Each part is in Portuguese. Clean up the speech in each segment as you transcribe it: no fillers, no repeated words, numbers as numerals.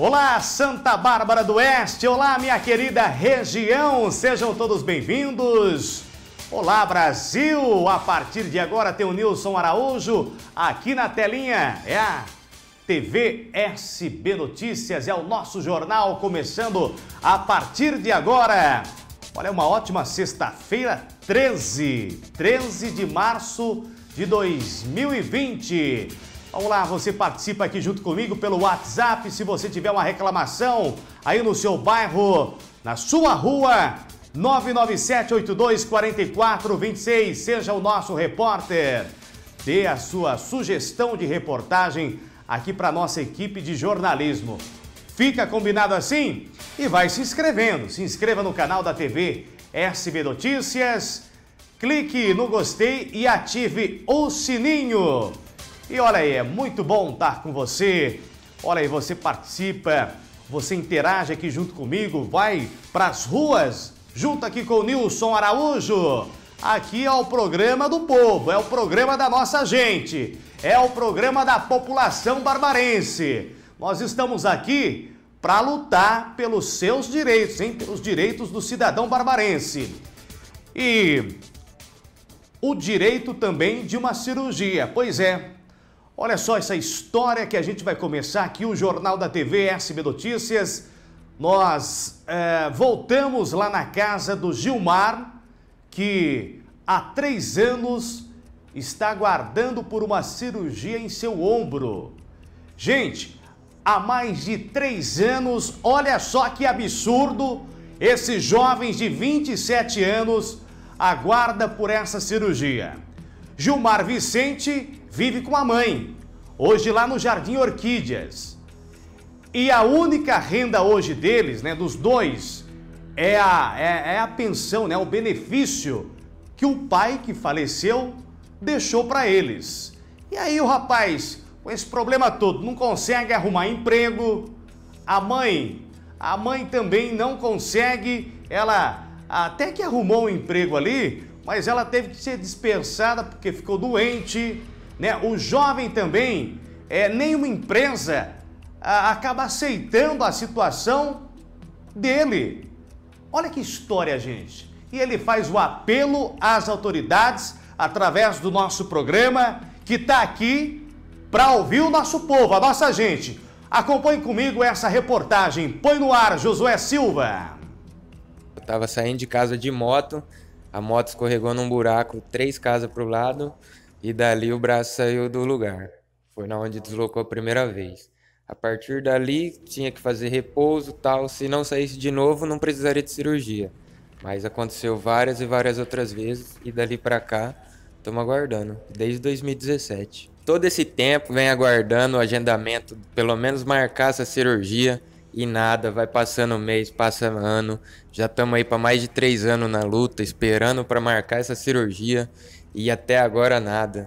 Olá, Santa Bárbara do Oeste, olá, minha querida região, sejam todos bem-vindos. Olá, Brasil, a partir de agora tem o Nilson Araújo aqui na telinha, é a TV SB Notícias, é o nosso jornal começando a partir de agora. Olha, uma ótima sexta-feira, 13 de março de 2020. Vamos lá, você participa aqui junto comigo pelo WhatsApp, se você tiver uma reclamação aí no seu bairro, na sua rua, 997-82-4426, seja o nosso repórter. Dê a sua sugestão de reportagem aqui para a nossa equipe de jornalismo. Fica combinado assim? E vai se inscrevendo, se inscreva no canal da TV SB Notícias, clique no gostei e ative o sininho. E olha aí, é muito bom estar com você. Olha aí, você participa, você interage aqui junto comigo, vai para as ruas, junto aqui com o Nilson Araújo. Aqui é o programa do povo, é o programa da nossa gente, é o programa da população barbarense. Nós estamos aqui para lutar pelos seus direitos, hein? Pelos direitos do cidadão barbarense. E o direito também de uma cirurgia, pois é. Olha só essa história que a gente vai começar aqui, o Jornal da TV SB Notícias. Nós voltamos lá na casa do Gilmar, que há 3 anos está aguardando por uma cirurgia em seu ombro. Gente, há mais de 3 anos, olha só que absurdo, esses jovens de 27 anos aguardam por essa cirurgia. Gilmar Vicente vive com a mãe, hoje lá no Jardim Orquídeas. E a única renda hoje deles, né, dos dois, é a pensão, né, o benefício que o pai que faleceu deixou para eles. E aí o rapaz, com esse problema todo, não consegue arrumar emprego, a mãe também não consegue, ela até que arrumou um emprego ali, mas ela teve que ser dispensada porque ficou doente, né? O jovem também, nenhuma empresa acaba aceitando a situação dele. Olha que história, gente. E ele faz o apelo às autoridades através do nosso programa, que está aqui para ouvir o nosso povo, a nossa gente. Acompanhe comigo essa reportagem. Põe no ar, Josué Silva. Eu estava saindo de casa de moto, a moto escorregou num buraco 3 casas para o lado e dali o braço saiu do lugar. Foi na onde deslocou a primeira vez. A partir dali tinha que fazer repouso e tal, se não saísse de novo não precisaria de cirurgia. Mas aconteceu várias e várias outras vezes e dali para cá estamos aguardando, desde 2017. Todo esse tempo vem aguardando o agendamento, pelo menos marcar essa cirurgia e nada, vai passando mês, passa ano, já estamos aí para mais de 3 anos na luta, esperando para marcar essa cirurgia e até agora nada.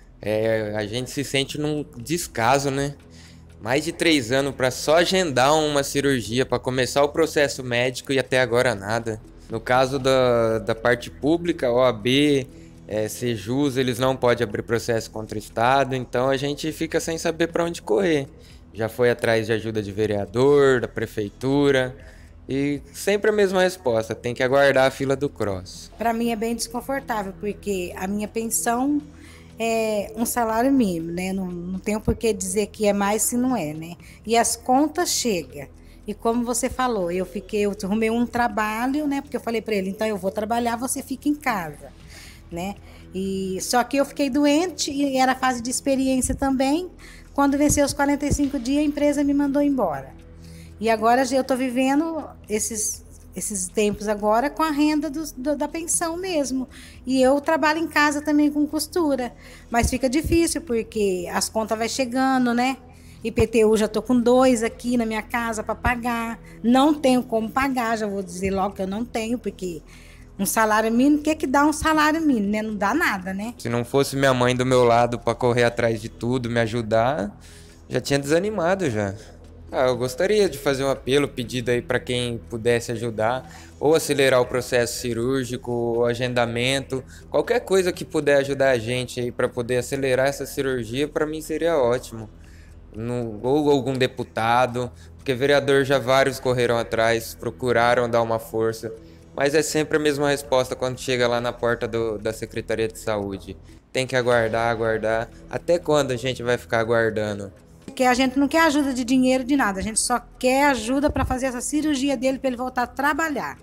A gente se sente num descaso, né? Mais de 3 anos para só agendar uma cirurgia, para começar o processo médico e até agora nada. No caso da parte pública, OAB, Sejus, eles não podem abrir processo contra o Estado, então a gente fica sem saber para onde correr. Já foi atrás de ajuda de vereador, da prefeitura, e sempre a mesma resposta, tem que aguardar a fila do CROSS. Para mim é bem desconfortável, porque a minha pensão é um salário mínimo, né? Não tenho por que dizer que é mais se não é, né? E as contas chegam. E como você falou, eu arrumei um trabalho, né? Porque eu falei para ele, então eu vou trabalhar, você fica em casa, né? E só que eu fiquei doente e era fase de experiência também. Quando venceu os 45 dias, a empresa me mandou embora. E agora eu estou vivendo esses tempos agora com a renda da pensão mesmo. E eu trabalho em casa também com costura. Mas fica difícil porque as contas vão chegando, né? IPTU já estou com 2 aqui na minha casa para pagar. Não tenho como pagar, já vou dizer logo que eu não tenho, porque um salário mínimo, o que dá um salário mínimo, né? Não dá nada, né? Se não fosse minha mãe do meu lado para correr atrás de tudo, me ajudar, já tinha desanimado já. Eu gostaria de fazer um apelo, pedido aí para quem pudesse ajudar, ou acelerar o processo cirúrgico, o agendamento, qualquer coisa que puder ajudar a gente aí para poder acelerar essa cirurgia, para mim seria ótimo. ou algum deputado, porque vereador já vários correram atrás, procuraram dar uma força, mas é sempre a mesma resposta quando chega lá na porta da Secretaria de Saúde. Tem que aguardar, aguardar. Até quando a gente vai ficar aguardando? Porque a gente não quer ajuda de dinheiro, de nada. A gente só quer ajuda para fazer essa cirurgia dele, para ele voltar a trabalhar.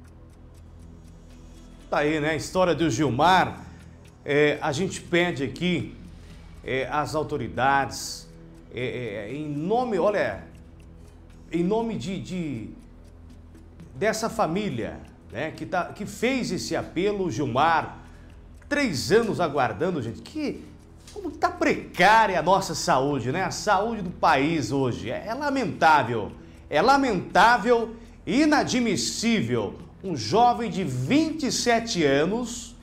Tá aí, né? A história do Gilmar. A gente pede aqui às autoridades, em nome, olha, em nome dessa família, né? Que fez esse apelo, o Gilmar, 3 anos aguardando, gente, como está precária a nossa saúde, né? A saúde do país hoje é lamentável, inadmissível. Um jovem de 27 anos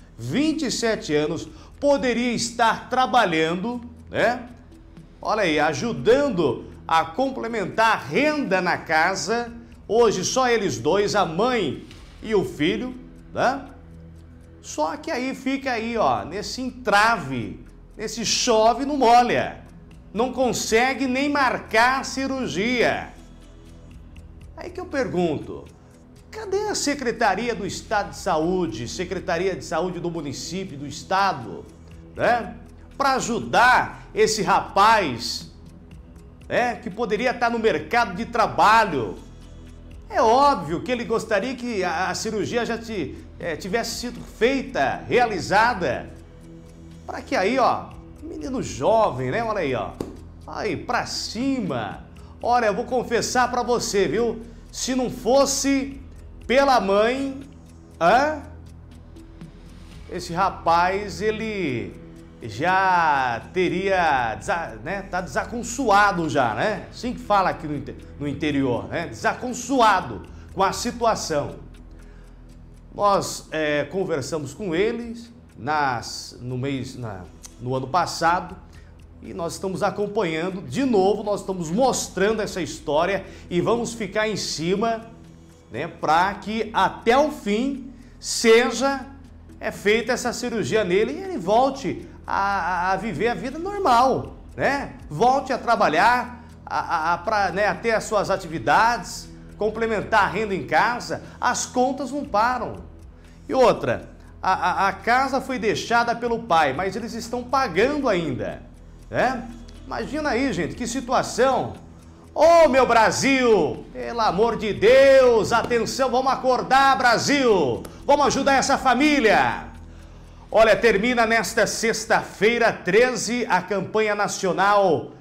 poderia estar trabalhando, né? Olha aí, ajudando a complementar a renda na casa. Hoje só eles dois, a mãe e o filho, né? Só que aí fica aí, ó, nesse entrave, nesse chove não molha. Não consegue nem marcar a cirurgia. Aí que eu pergunto, cadê a Secretaria do Estado de Saúde, Secretaria de Saúde do município, do estado, né? Para ajudar esse rapaz, né? Que poderia estar no mercado de trabalho. É óbvio que ele gostaria que a cirurgia já tivesse sido feita, realizada, para que aí, ó, menino jovem, né? Olha aí, ó, aí pra cima. Olha, eu vou confessar para você, viu? Se não fosse pela mãe, esse rapaz, ele já teria, né, tá desaconsoado já, né? Assim que fala aqui no interior, né? Desaconsoado com a situação. Nós conversamos com eles no ano passado e nós estamos acompanhando de novo, nós estamos mostrando essa história e vamos ficar em cima, né, para que até o fim seja feita essa cirurgia nele e ele volte a viver a vida normal, né? Volte a trabalhar, a ter as suas atividades, complementar a renda em casa. As contas não param. E outra, a casa foi deixada pelo pai, mas eles estão pagando ainda, né? Imagina aí, gente, que situação. Ô, meu Brasil, pelo amor de Deus, atenção, vamos acordar, Brasil. Vamos ajudar essa família. Olha, termina nesta sexta-feira, 13, a campanha nacional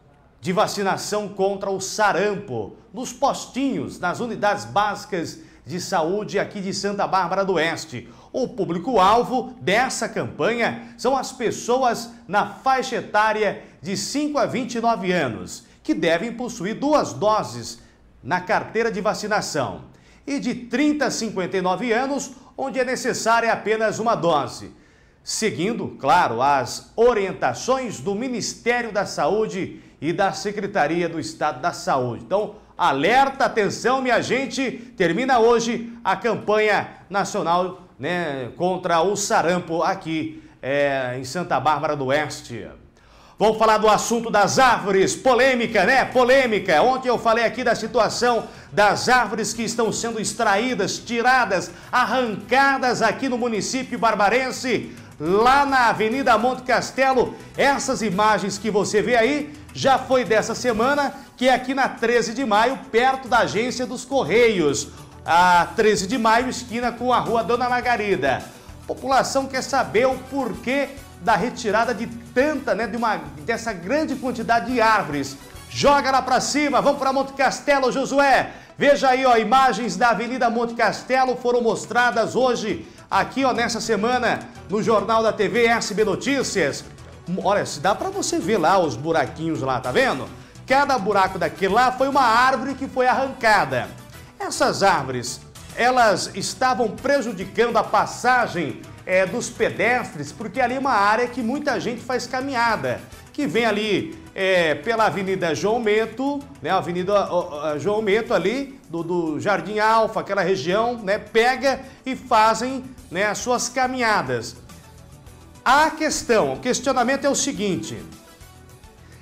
de vacinação contra o sarampo, nos postinhos, nas unidades básicas de saúde aqui de Santa Bárbara do Oeste. O público-alvo dessa campanha são as pessoas na faixa etária de 5 a 29 anos, que devem possuir 2 doses na carteira de vacinação, e de 30 a 59 anos, onde é necessária apenas 1 dose. Seguindo, claro, as orientações do Ministério da Saúde e da Secretaria do Estado da Saúde. Então, alerta, atenção, minha gente, termina hoje a campanha nacional, né, contra o sarampo aqui em Santa Bárbara do Oeste. Vamos falar do assunto das árvores, polêmica, né? Polêmica. Ontem eu falei aqui da situação das árvores que estão sendo extraídas, tiradas, arrancadas aqui no município barbarense, lá na Avenida Monte Castelo. Essas imagens que você vê aí já foi dessa semana, que é aqui na 13 de maio, perto da agência dos Correios. A 13 de maio, esquina com a rua Dona Margarida. A população quer saber o porquê da retirada de tanta, né, dessa grande quantidade de árvores. Joga lá pra cima, vamos para Monte Castelo, Josué. Veja aí, ó, imagens da Avenida Monte Castelo foram mostradas hoje, aqui, ó, nessa semana, no Jornal da TV SB Notícias. Olha, se dá pra você ver lá os buraquinhos lá, tá vendo? Cada buraco daquele lá foi uma árvore que foi arrancada. Essas árvores, elas estavam prejudicando a passagem dos pedestres, porque ali é uma área que muita gente faz caminhada, que vem ali pela Avenida João Meto, né, a Avenida João Meto ali, do Jardim Alfa, aquela região, né, pega e fazem, né, as suas caminhadas. O questionamento é o seguinte: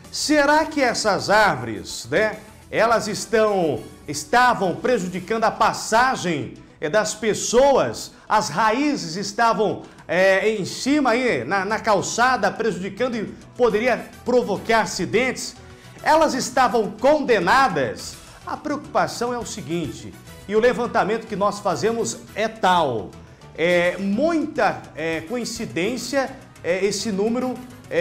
Será que essas árvores, né, elas estavam prejudicando a passagem das pessoas? As raízes estavam em cima aí, na calçada, prejudicando e poderia provocar acidentes? Elas estavam condenadas? A preocupação é o seguinte, e o levantamento que nós fazemos é tal, muita coincidência esse número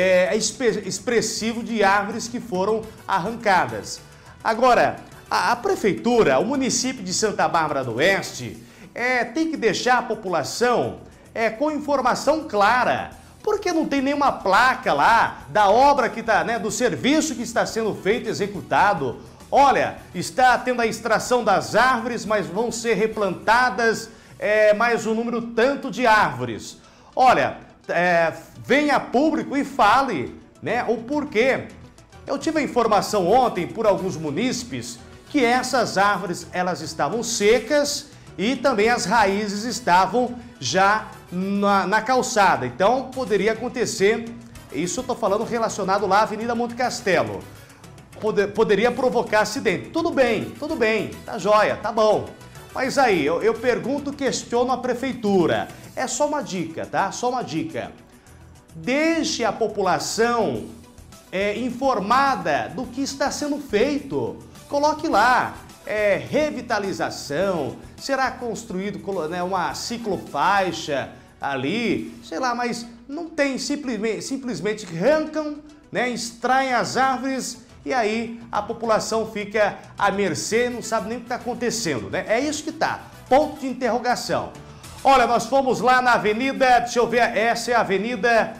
expressivo de árvores que foram arrancadas. Agora, a prefeitura, o município de Santa Bárbara do Oeste, tem que deixar a população com informação clara, porque não tem nenhuma placa lá da obra que está, do serviço que está sendo feito, executado. Olha, está tendo a extração das árvores, mas vão ser replantadas mais um número tanto de árvores. Olha, venha a público e fale, o porquê. Eu tive a informação ontem por alguns munícipes que essas árvores elas estavam secas e também as raízes estavam já na calçada. Então poderia acontecer, isso eu estou falando relacionado lá à Avenida Monte Castelo, poderia provocar acidente. Tudo bem, tá jóia, tá bom. Mas aí, eu pergunto, questiono a prefeitura. É só uma dica, tá? Só uma dica. Deixe a população informada do que está sendo feito. Coloque lá, revitalização, será construído uma ciclofaixa ali, sei lá, mas não tem, simplesmente arrancam, extraem as árvores e aí a população fica à mercê, não sabe nem o que está acontecendo, É isso que tá, ponto de interrogação. Olha, nós fomos lá na avenida, deixa eu ver, essa é a avenida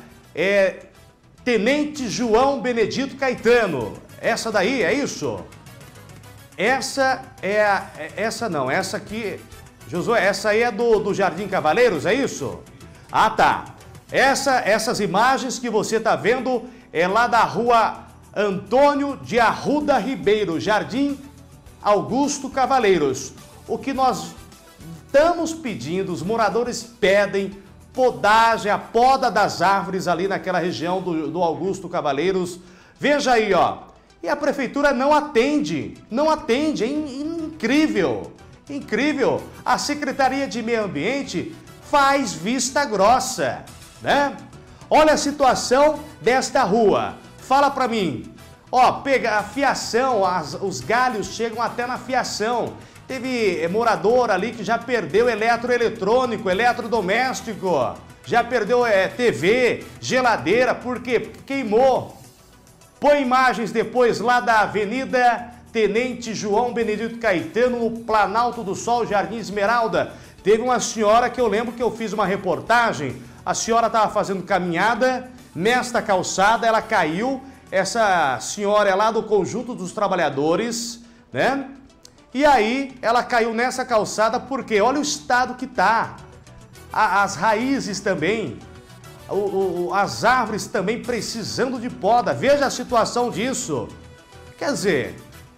Tenente João Benedito Caetano. Essa daí, é isso? Essa essa aqui, Josué, essa aí é do Jardim Cavaleiros, é isso? Ah, tá. Essas imagens que você tá vendo é lá da rua Antônio de Arruda Ribeiro, Jardim Augusto Cavaleiros. O que nós estamos pedindo, os moradores pedem podagem, a poda das árvores ali naquela região do Augusto Cavaleiros. Veja aí, ó. E a prefeitura não atende, é incrível, incrível. A Secretaria de Meio Ambiente faz vista grossa, Olha a situação desta rua. Fala pra mim, pega a fiação, os galhos chegam até na fiação. Teve morador ali que já perdeu eletroeletrônico, eletrodoméstico, já perdeu TV, geladeira, porque queimou. Põe imagens depois lá da Avenida Tenente João Benedito Caetano, no Planalto do Sol, Jardim Esmeralda. Teve uma senhora que eu lembro que eu fiz uma reportagem, a senhora estava fazendo caminhada nesta calçada, ela caiu, essa senhora é lá do Conjunto dos Trabalhadores, E aí ela caiu nessa calçada porque olha o estado que tá, as raízes também, as árvores também precisando de poda. Veja a situação disso. Quer dizer,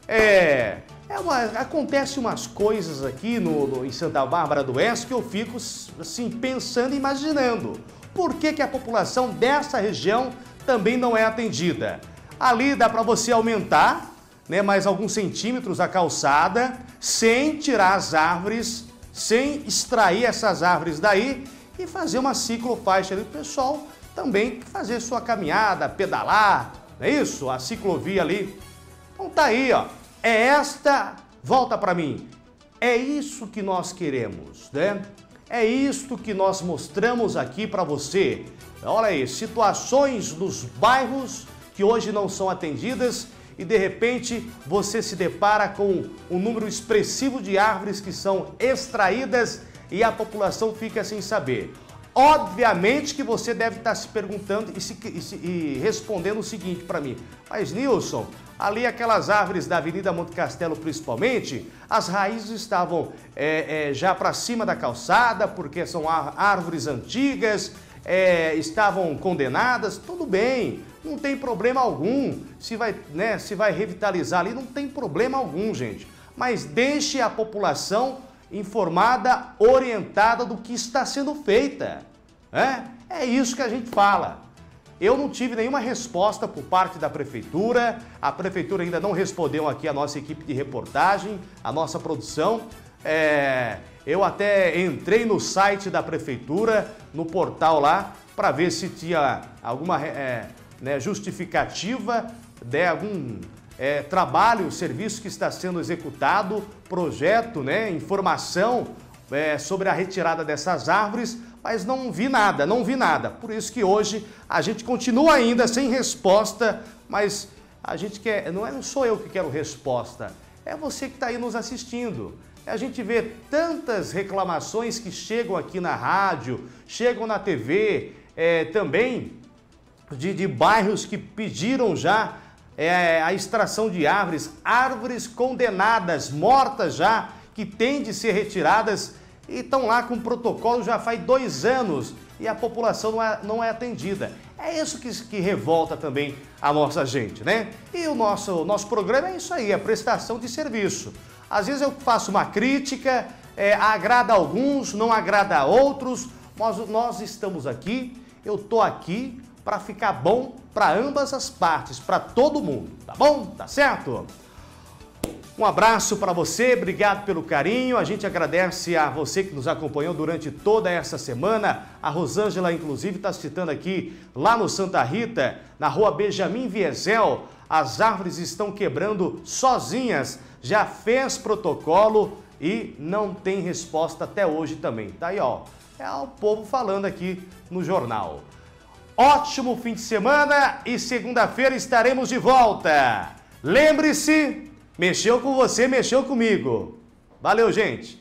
acontece umas coisas aqui em Santa Bárbara do Oeste que eu fico assim pensando e imaginando. Por que a população dessa região também não é atendida? Ali dá para você aumentar mais alguns centímetros a calçada, sem tirar as árvores, sem extrair essas árvores daí e fazer uma ciclofaixa ali, o pessoal também fazer sua caminhada, pedalar, não é isso? A ciclovia ali. Então tá aí, ó. Volta para mim, é isso que nós queremos, É isto que nós mostramos aqui para você. Olha aí, situações dos bairros que hoje não são atendidas e de repente você se depara com um número expressivo de árvores que são extraídas e a população fica sem saber. Obviamente que você deve estar se perguntando e respondendo o seguinte para mim, mas Nilson, ali aquelas árvores da Avenida Monte Castelo principalmente, as raízes estavam já para cima da calçada, porque são árvores antigas, estavam condenadas, tudo bem, não tem problema algum, se vai revitalizar ali, não tem problema algum, gente, mas deixe a população informada, orientada do que está sendo feita, É isso que a gente fala. Eu não tive nenhuma resposta por parte da prefeitura, a prefeitura ainda não respondeu aqui a nossa equipe de reportagem, a nossa produção. Eu até entrei no site da prefeitura, no portal lá, para ver se tinha alguma justificativa de algum trabalho, serviço que está sendo executado, projeto, informação sobre a retirada dessas árvores, mas não vi nada, Por isso que hoje a gente continua ainda sem resposta, mas a gente quer, não sou eu que quero resposta, é você que está aí nos assistindo. A gente vê tantas reclamações que chegam aqui na rádio, chegam na TV, também de bairros que pediram já a extração de árvores condenadas, mortas já, que têm de ser retiradas e estão lá com protocolo já faz 2 anos e a população não é atendida. É isso que revolta também a nossa gente, né? E o nosso programa é isso aí, a prestação de serviço. Às vezes eu faço uma crítica, agrada a alguns, não agrada a outros, mas nós estamos aqui, eu estou aqui para ficar bom para ambas as partes, para todo mundo, tá bom? Tá certo? Um abraço para você, obrigado pelo carinho, a gente agradece a você que nos acompanhou durante toda essa semana. A Rosângela, inclusive, está citando aqui, lá no Santa Rita, na rua Benjamin Viesel, as árvores estão quebrando sozinhas, já fez protocolo e não tem resposta até hoje também. Tá aí, ó, é o povo falando aqui no jornal. Ótimo fim de semana e segunda-feira estaremos de volta. Lembre-se, mexeu com você, mexeu comigo. Valeu, gente!